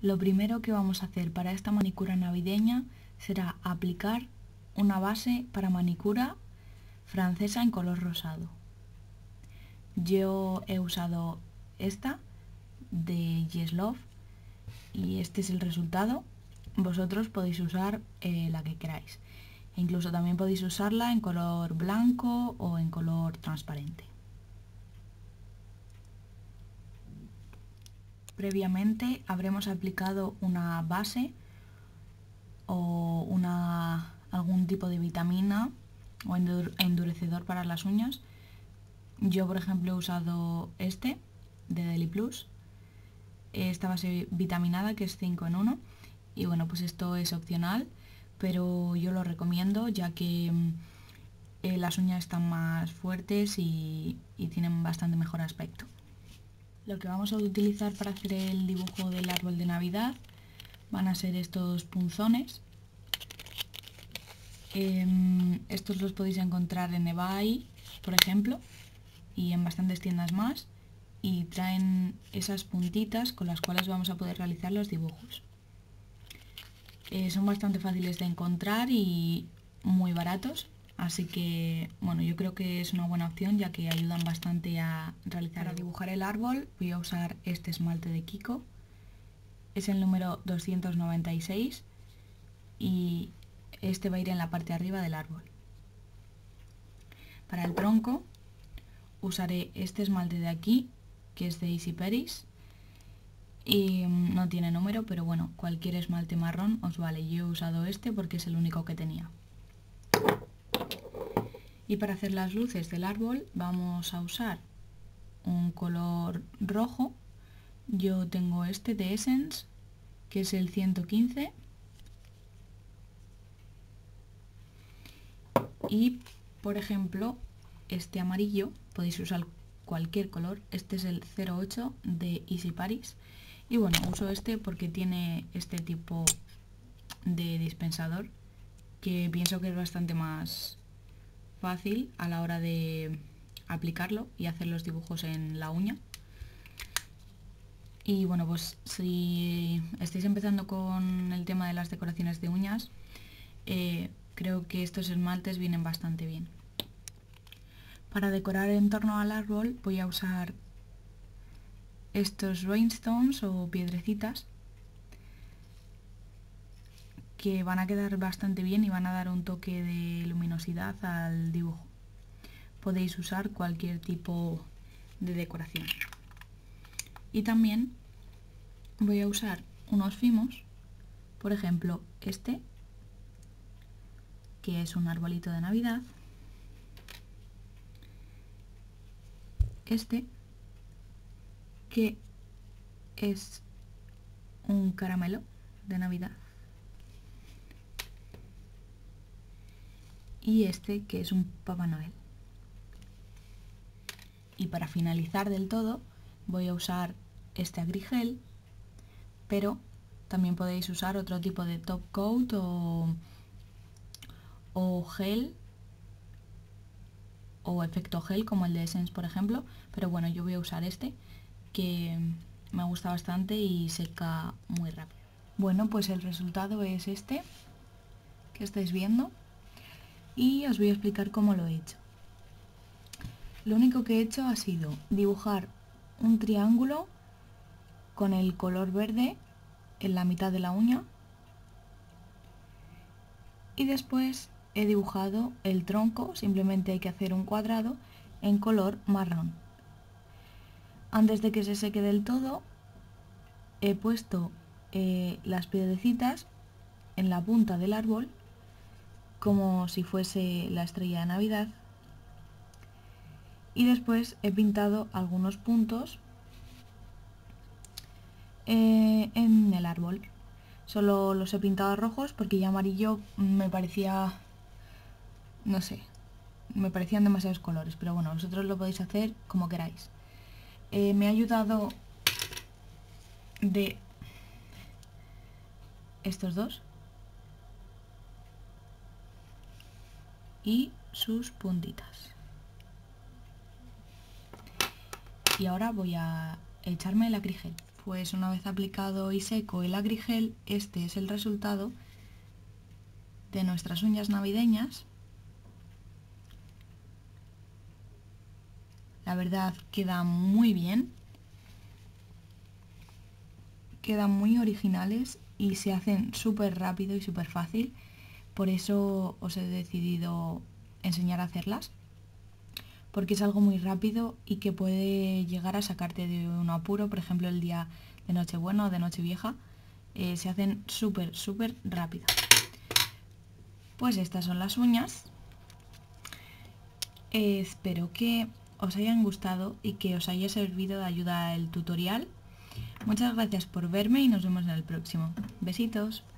Lo primero que vamos a hacer para esta manicura navideña será aplicar una base para manicura francesa en color rosado. Yo he usado esta de Yes Love y este es el resultado. Vosotros podéis usar la que queráis. Incluso también podéis usarla en color blanco o en color transparente. Previamente habremos aplicado una base o algún tipo de vitamina o endurecedor para las uñas. Yo, por ejemplo, he usado este de Deli Plus, esta base vitaminada que es 5 en 1, y bueno, pues esto es opcional, pero yo lo recomiendo ya que las uñas están más fuertes y tienen bastante mejor aspecto. Lo que vamos a utilizar para hacer el dibujo del árbol de Navidad van a ser estos punzones. Estos los podéis encontrar en eBay, por ejemplo, y en bastantes tiendas más, y traen esas puntitas con las cuales vamos a poder realizar los dibujos. Son bastante fáciles de encontrar y muy baratos, así que bueno, yo creo que es una buena opción ya que ayudan bastante a realizar. Para dibujar el árbol voy a usar este esmalte de Kiko, es el número 296 y este va a ir en la parte de arriba del árbol. Para el tronco usaré este esmalte de aquí, que es de Easy Paris, y no tiene número, pero bueno, cualquier esmalte marrón os vale. Yo he usado este porque es el único que tenía. Y para hacer las luces del árbol vamos a usar un color rojo. Yo tengo este de Essence, que es el 115. Y, por ejemplo, este amarillo, podéis usar cualquier color. Este es el 08 de Easy Paris. Y bueno, uso este porque tiene este tipo de dispensador, que pienso que es bastante más fácil a la hora de aplicarlo y hacer los dibujos en la uña. Y bueno, pues si estáis empezando con el tema de las decoraciones de uñas, creo que estos esmaltes vienen bastante bien. Para decorar en torno al árbol voy a usar estos rhinestones o piedrecitas, que van a quedar bastante bien y van a dar un toque de luminosidad al dibujo. Podéis usar cualquier tipo de decoración. Y también voy a usar unos fimos, por ejemplo este, que es un arbolito de Navidad, este, que es un caramelo de Navidad, y este, que es un Papá Noel. Y para finalizar del todo voy a usar este agrigel, pero también podéis usar otro tipo de top coat o gel o efecto gel como el de Essence, por ejemplo, pero bueno, yo voy a usar este que me gusta bastante y seca muy rápido. Bueno, pues el resultado es este que estáis viendo y os voy a explicar cómo lo he hecho. Lo único que he hecho ha sido dibujar un triángulo con el color verde en la mitad de la uña y después he dibujado el tronco, simplemente hay que hacer un cuadrado en color marrón. Antes de que se seque del todo he puesto las piedrecitas en la punta del árbol como si fuese la estrella de Navidad y después he pintado algunos puntos en el árbol. Solo los he pintado rojos porque ya amarillo me parecía, no sé, me parecían demasiados colores, pero bueno, vosotros lo podéis hacer como queráis. Me ha ayudado de estos dos y sus puntitas. Y ahora voy a echarme el acrigel. pues una vez aplicado y seco el agrigel, este es el resultado de nuestras uñas navideñas. La verdad queda muy bien, quedan muy originales y se hacen súper rápido y súper fácil. Por eso os he decidido enseñar a hacerlas, porque es algo muy rápido y que puede llegar a sacarte de un apuro. Por ejemplo, el día de Nochebuena o de Nochevieja, se hacen súper rápido. Pues estas son las uñas. Espero que os hayan gustado y que os haya servido de ayuda el tutorial. Muchas gracias por verme y nos vemos en el próximo. Besitos.